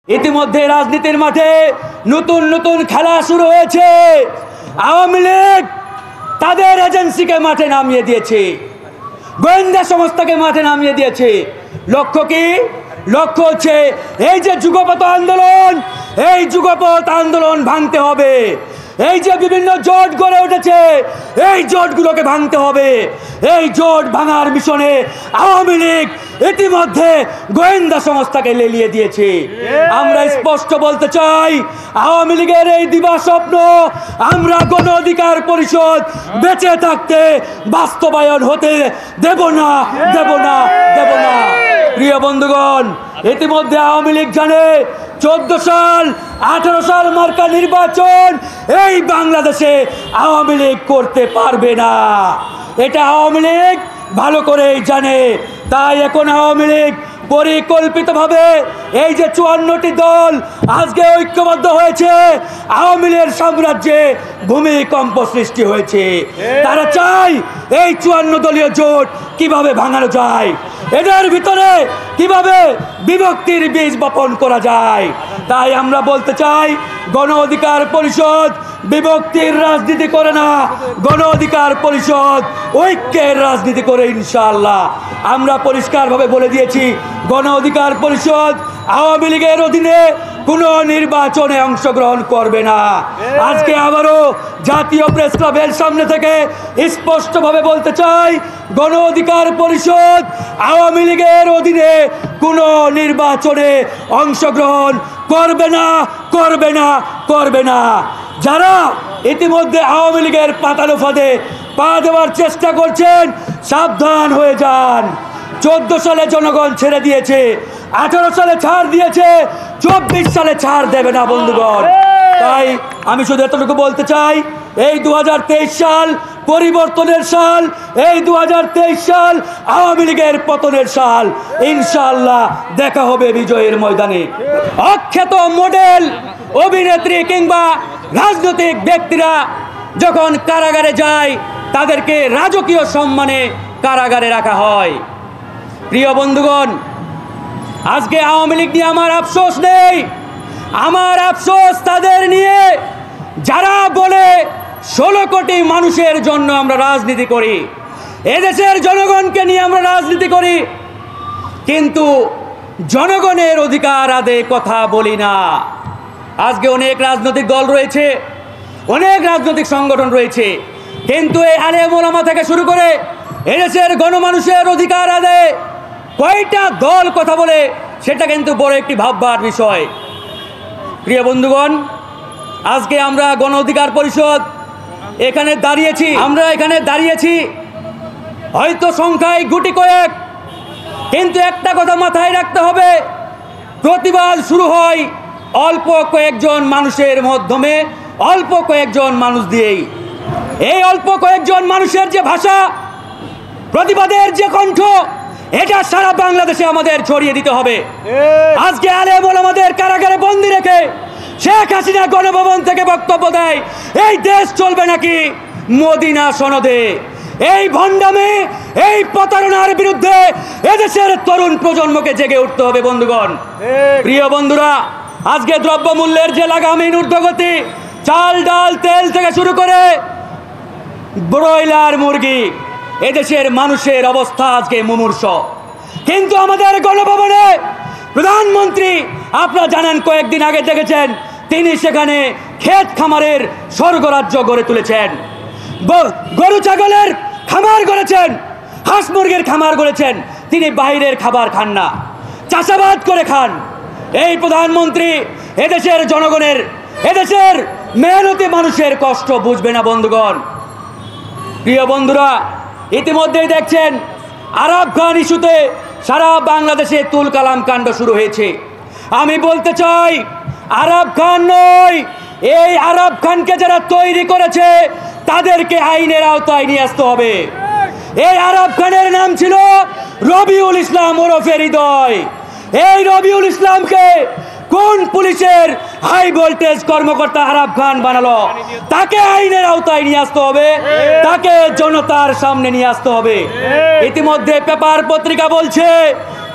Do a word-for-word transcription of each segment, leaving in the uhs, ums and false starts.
ইতিমধ্যে রাজনীতির মাঠে নতুন নতুন খেলা শুরু হয়েছে। আওয়ামী লীগ তাদের এজেন্সিকে মাঠে নামিয়ে দিয়েছে, গোয়েন্দা সংস্থাকে মাঠে নামিয়ে দিয়েছে। লক্ষ্য কি? লক্ষ্য হচ্ছে এই যে যুগপৎ আন্দোলন, এই যুগপৎ আন্দোলন ভাঙতে হবে। এই যে বিভিন্ন জোট গড়ে উঠেছে, এই জোটগুলোকে ভাঙতে হবে। এই জোট ভাঙার মিশনে আওয়ামী লীগ ইতিমধ্যে গোয়েন্দা সংস্থাকে লেলিয়ে দিয়েছে। আমরা স্পষ্ট বলতে চাই, আওয়ামী লীগের এই দিবা স্বপ্ন আমরা গণ অধিকার পরিষদ বেঁচে থাকতে বাস্তবায়ন হতে দেব না, দেব না, দেব না। প্রিয় বন্ধুগণ, ইতিমধ্যে আওয়ামী লীগ জানে চোদ্দ সাল আঠারো সাল মার্কা নির্বাচন এই বাংলাদেশে আওয়ামী লীগ করতে পারবে না। এটা আওয়ামী লীগ ভালো করেই জানে। তাই এখন আওয়ামী লীগ পরিকল্পিতভাবে এই যে চুয়ান্নটি দল আজকে ঐক্যবদ্ধ হয়েছে, আওয়ামী লীগের সাম্রাজ্যে ভূমিকম্প সৃষ্টি হয়েছে। তারা চায় এই চুয়ান্ন দলীয় জোট কিভাবে ভাঙানো যায়, এদের ভিতরে কিভাবে বিভক্তির বীজ বপন করা যায়। তাই আমরা বলতে চাই, গণ অধিকার পরিষদ বিভক্তির রাজনীতি করে না, গণ অধিকার পরিষদ ঐক্যের রাজনীতি করে। ইনশাআল্লাহ আমরা পরিষ্কারভাবে বলে দিয়েছি, গণ অধিকার পরিষদ আওয়ামী লীগের অধীনে কোনো নির্বাচনে অংশগ্রহণ করবে না। আজকে আবারও জাতীয় প্রেস ক্লাবের সামনে থেকে স্পষ্টভাবে বলতে চাই, গণ অধিকার পরিষদ আওয়ামী লীগের অধীনে কোনো নির্বাচনে অংশগ্রহণ করবে না, করবে না, করবে না। যারা ইতিমধ্যে আওয়ামী লীগের পাতানো ফাঁদে পা দেওয়ার চেষ্টা করছেন, সাবধান হয়ে যান। চোদ্দ সালে জনগণ ছেড়ে দিয়েছে, আঠারো সালে ছাড় দিয়েছে, চব্বিশ সালে ছাড় দেবে না বন্ধুগণ। তাই আমি শুধু এতটুকু বলতে চাই, এই দু হাজার তেইশ সাল পরিবর্তনের সাল, এই দু হাজার তেইশ সাল আওয়ামী লীগের পতনের সাল। ইনশাআল্লাহ দেখা হবে বিজয়ের ময়দানে। অখ্যাত মডেল অভিনেত্রী কিংবা রাজনৈতিক ব্যক্তিরা যখন কারাগারে যায়, তাদেরকে রাজকীয় সম্মানে কারাগারে রাখা হয়। প্রিয় বন্ধুগণ, আজকে আওয়ামী লীগ নিয়ে আমার আফসোস নেই, আমার আফসোস তাদের নিয়ে যারা বলে ষোলো কোটি মানুষের জন্য আমরা রাজনীতি করি, এদেশের জনগণকে নিয়ে আমরা রাজনীতি করি, কিন্তু জনগণের অধিকার আদায়ে কথা বলি না। আজকে অনেক রাজনৈতিক দল রয়েছে, অনেক রাজনৈতিক সংগঠন রয়েছে, কিন্তু এই আলেম ওলামা থেকে শুরু করে এদেশের গণমানুষের অধিকার আদায়ে কয়টা দল কথা বলে, সেটা কিন্তু বড় একটি ভাববার বিষয়। প্রিয় বন্ধুগণ, আজকে আমরা গণ অধিকার পরিষদ এখানে দাঁড়িয়েছি, আমরা এখানে দাঁড়িয়েছি হয়তো সংখ্যায় গুটি কয়েক, কিন্তু একটা কথা মাথায় রাখতে হবে, প্রতিবাদ শুরু হয় অল্প কয়েকজন মানুষের মাধ্যমে, অল্প কয়েকজন মানুষ দিয়েই। এই অল্প কয়েকজন মানুষের যে ভাষা, প্রতিবাদের যে কণ্ঠ, এটা সারা বাংলাদেশে আমাদের ছড়িয়ে দিতে হবে। আজকে আলেম ওলামাদের কারাগারে বন্দী রেখে শেখ হাসিনা গণভবন থেকে বক্তব্য দেয়, এই দেশ চলবে নাকি মদিনা সনদে। এই ভণ্ডামি, এই প্রতারণার বিরুদ্ধে এদেশের তরুণ প্রজন্মকে জেগে উঠতে হবে বন্ধুগণ। প্রিয় বন্ধুরা, আজকে দ্রব্যমূল্যের যে লাগামহীন ঊর্ধ্বগতি, চাল ডাল তেল থেকে শুরু করে ব্রয়লার মুরগি, এদেশের মানুষের অবস্থা আজকে মুমূর্ষ। কিন্তু আমাদের গণভবনে প্রধানমন্ত্রী, আপনারা জানেন কয়েকদিন আগে দেখেছেন, তিনি সেখানে ক্ষেত খামারের স্বর্গরাজ্য গড়ে তুলেছেন, গরু ছাগলের খামার গড়েছেন, হাঁস মুরগির খামার গড়েছেন। তিনি বাইরের খাবার খান না, চাষাবাদ করে খান। এই প্রধানমন্ত্রী এদেশের জনগণের, এদেশের মেহনতি মানুষের কষ্ট বুঝবে না বন্ধুগণ। প্রিয় বন্ধুরা, ইতিমধ্যেই দেখছেন আরাব খান ইস্যুতে সারা বাংলাদেশে তুল কালাম কাণ্ড শুরু হয়েছে। আমি বলতে চাই, আরাব খান নয়, এই আরাব খানকে যারা তৈরি করেছে তাদেরকে আইনের আওতায় নিয়ে আসতে হবে। এই আরাব খানের নাম ছিল রবিউল ইসলাম ওরফে হৃদয়। এই রবিউল ইসলামকে কোন পুলিশের হাই ভোল্টেজ কর্মকর্তা আরাব খান বানালো? তাকে আইনের আওতায় নিয়ে আসতে হবে, তাকে জনতার সামনে নিয়ে আসতে হবে। ইতিমধ্যে পেপার পত্রিকা বলছে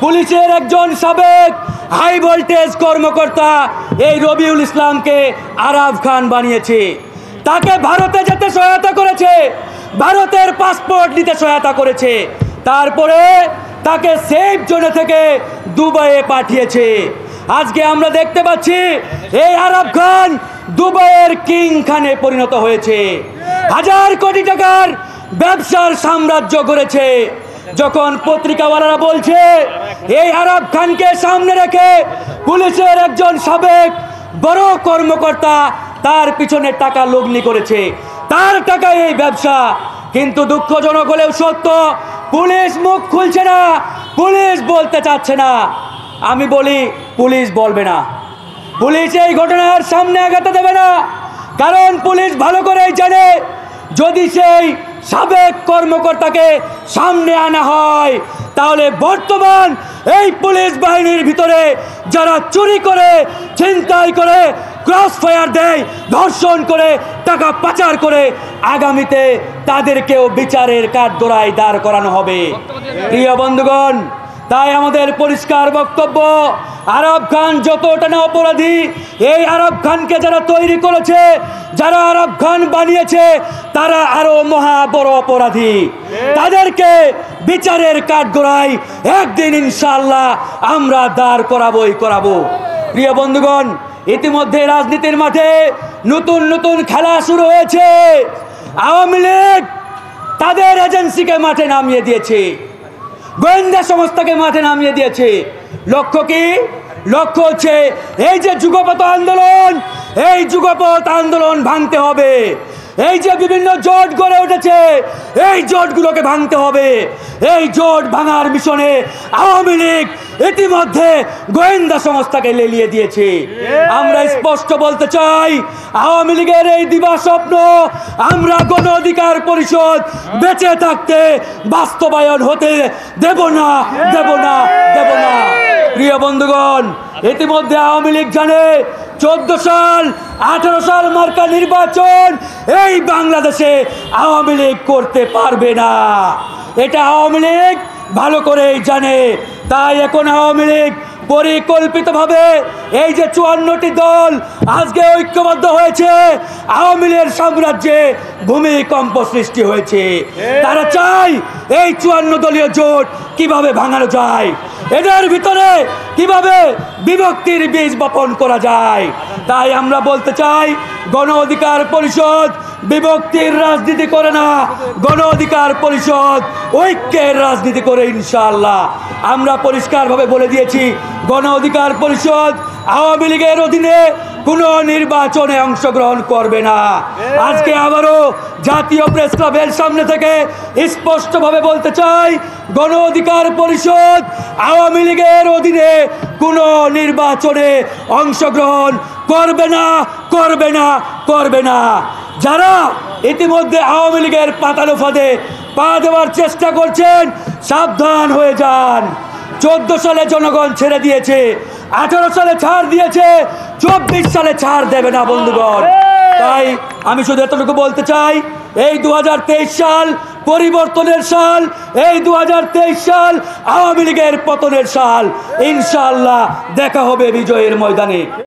পুলিশের একজন সাবেক হাই ভোল্টেজ কর্মকর্তা এই রবিউল ইসলামকে আরাফ খান বানিয়েছে। তাকে ভারতে যেতে সহায়তা করেছে, ভারতের পাসপোর্ট নিতে সহায়তা করেছে, তারপরে তাকে সেফ জোনে থেকে দুবাইয়ে পাঠিয়েছে। আজকে আমরা দেখতে পাচ্ছি এই আরাফ খান দুবাইয়ের কিং খানে পরিণত হয়েছে, হাজার কোটি টাকার ব্যবসার সাম্রাজ্য গড়েছে। যখন পত্রিকাওয়ালারা বলছে এই আরাফ খানকে সামনে রেখে পুলিশের একজন সাবেক বড় কর্মকর্তা তার পিছনে টাকা লগ্নি করেছে, তার টাকায় এই ব্যবসা, কিন্তু দুঃখজনক হলেও সত্য, পুলিশ মুখ খুলছে না, পুলিশ বলতে চাচ্ছে না। আমি বলি পুলিশ বলবে না, পুলিশ এই ঘটনার সামনে আগাতে দেবে না, কারণ পুলিশ ভালো করেই জানে যদি সেই সাবেক কর্মকর্তাকে সামনে আনা হয় তাহলে বর্তমান এই পুলিশ বাহিনীর ভিতরে যারা চুরি করে, ছিনতাই করে, ক্রস ফায়ার দেয়, ধর্ষণ করে, টাকা পাচার করে, আগামীতে তাদেরকেও বিচারের কাঠগড়ায় দাঁড় করানো হবে। প্রিয় বন্ধুগণ, তাই আমাদের পরিষ্কার বক্তব্য, আরাফ খান যতটা না অপরাধী, এই আরাফ খানকে যারা তৈরি করেছে, যারা আরাফ খান বানিয়েছে, তারা আরো মহা বড় অপরাধী। তাদেরকে বিচারের কাঠগড়ায় একদিন ইনশাআল্লাহ আমরা দাঁড় করাবোই করাবো। প্রিয় বন্ধুগণ, ইতিমধ্যে রাজনীতির মাঠে নতুন নতুন খেলা শুরু হয়েছে। আওয়ামী লীগ তাদের এজেন্সিকে মাঠে নামিয়ে দিয়েছে, গোয়েন্দা সংস্থাকে মাঠে নামিয়ে দিয়েছে। লক্ষ্য কি? লক্ষ্য হচ্ছে এই যে যুগপৎ আন্দোলন, এই যুগপৎ আন্দোলন ভাঙতে হবে। এই যে বিভিন্ন জোট গড়ে উঠেছে, এই জোটগুলোকে ভাঙতে হবে। এই জোট ভাঙার মিশনে আওয়ামী লীগ ইতিমধ্যে গোয়েন্দা সংস্থাকে লেলিয়ে দিয়েছে। আমরা স্পষ্ট বলতে চাই, আওয়ামী লীগের এই দিবা স্বপ্ন আমরা গণ অধিকার পরিষদ বেঁচে থাকতে বাস্তবায়ন হতে দেব না, দেব না, দেব না। প্রিয় বন্ধুগণ, ইতিমধ্যে আওয়ামী লীগ জানে চোদ্দ সাল আঠারো সাল মার্কা নির্বাচন এই বাংলাদেশে আওয়ামী লীগ করতে পারবে না, এটা আওয়ামী লীগ ভালো করেই জানে। তাই এখন আওয়ামী লীগ পরিকল্পিতভাবে এই যে চুয়ান্নটি দল আজকে ঐক্যবদ্ধ হয়েছে, আওয়ামী লীগের সাম্রাজ্যে ভূমিকম্প সৃষ্টি হয়েছে। তারা চায় এই চুয়ান্ন দলীয় জোট কিভাবে ভাঙানো যায়, এদের ভিতরে কিভাবে বিভক্তির বীজ বপন করা যায়। তাই আমরা বলতে চাই, গণ অধিকার পরিষদ বিভক্তির রাজনীতি করে না, গণ অধিকার পরিষদ ঐক্যের রাজনীতি করে। ইনশাআল্লাহ আমরা পরিষ্কারভাবে বলে দিয়েছি, গণ অধিকার পরিষদ আওয়ামী লীগের অধীনে কোনো নির্বাচনে অংশগ্রহণ করবে না। আজকে আবারও জাতীয় প্রেস ক্লাবের সামনে থেকে স্পষ্টভাবে বলতে চাই, গণ অধিকার পরিষদ আওয়ামী লীগের অধীনে কোনো নির্বাচনে অংশগ্রহণ করবে না, করবে না, করবে না। যারা ইতিমধ্যে আওয়ামী লীগের পাতানো ফাঁদে পা দেওয়ার চেষ্টা করছেন, সাবধান হয়ে যান। চোদ্দ সালে জনগণ ছেড়ে দিয়েছে, আঠারো সালে ছাড় দিয়েছে, চব্বিশ সালে ছাড় দেবে না বন্ধুগণ। তাই আমি শুধু এতটুকু বলতে চাই, এই দু হাজার তেইশ সাল পরিবর্তনের সাল, এই দু হাজার তেইশ সাল আওয়ামী লীগের পতনের সাল। ইনশাআল্লাহ দেখা হবে বিজয়ের ময়দানে।